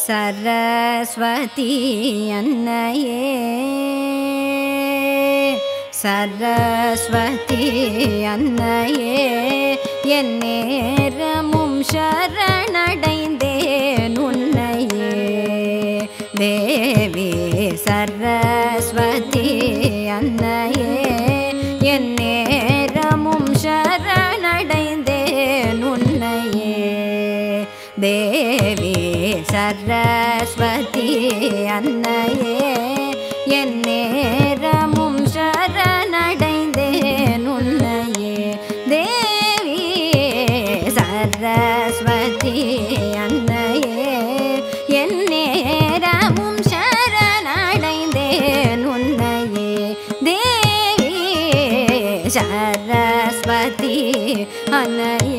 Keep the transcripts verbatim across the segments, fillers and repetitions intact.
சரஸ்வதி அன்னையே சரஸ்வதி அன்னையே என் நேரமும் சரணடைந்தேன் உன்னையே தேவி சரஸ்வதி அன்னையே என் நேரமும் சரணடைந்தேன் உன்னையே தேவி சரஸ்வதி அன்னையே என் நேரமும் சரணடைந்தேன் உன்னையே தேவி சரஸ்வதி அன்னையே என் நேரமும் சரணடைந்தேன் உன்னையே தேவி சரஸ்வதி அன்னையே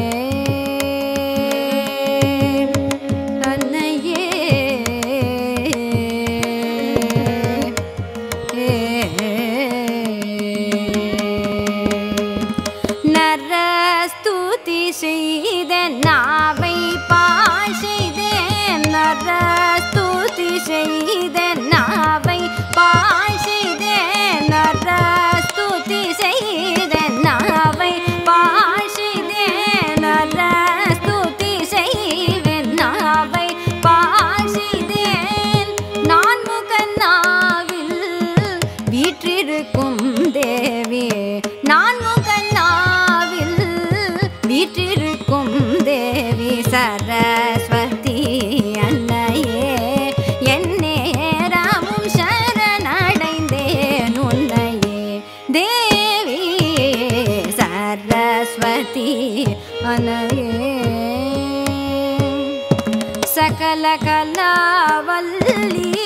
செய்தேன் நாவை பாழ் செய்தேன் நரஸ்துதி செய்தேன் நாவை பாழ் செய்தேன் நரஸ்துதி செய்தேன் நாவை பாழ் செய்தேன் நரஸ்துதி செய்வேன் நாவை பாழ் செய்தேன் நான் முகநாவில் வீற்றிருக்கும் தேவி நான் முகநாவில் வீற்றிருக்கும் தேவி சரஸ்வதி அன்னையே என் நேரமும் சரணடைந்தேன் உன்னையே தேவி சரஸ்வதி அன்னையே சகல கலாவல்லி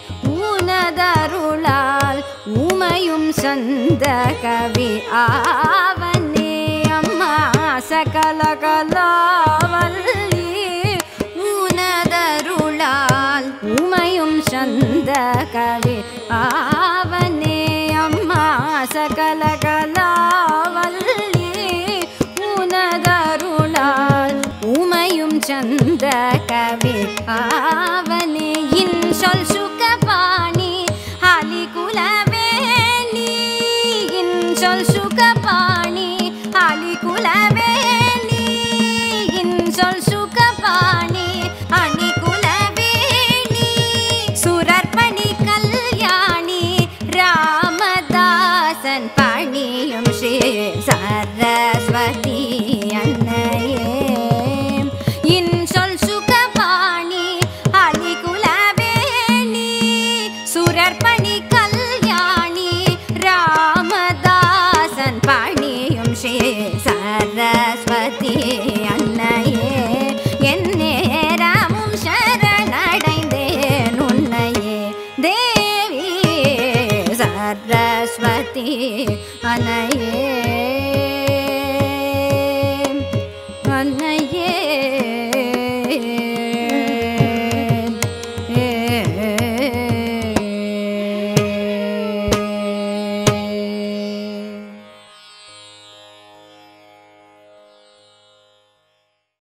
உனதருளால் உமையும் சந்த கவி ஆவனே அம்மா சகல கலாவல்லி உனதருளால் உமையும் சந்த கவி ஆவனே அம்மா சகல கலாவல்லி உனதருளால் உமையும் சந்த கவி ஆவனே இன்சொல் சுகபாணி ஆலி குலவேணி இன்சொல் சுகபாணி ஆலி குலவேணி இன்சொல் சுகபாணி அணி குலவேணி சுரர்பணி கல்யாணி ராமதாசன் பணியும் ஸ்ரீ சரஸ்வதி அன்னையே இன்சொல் சுகபாணி ஆலி குலவேணி சுரர்பணி கல்யாணி ராமதாசன் பணியும் ஸ்ரீ சரஸ்வதி அன்னையே என் நேரமும் சரணடைந்தேன் உன்னையே தேவி சரஸ்வதி அன்னையே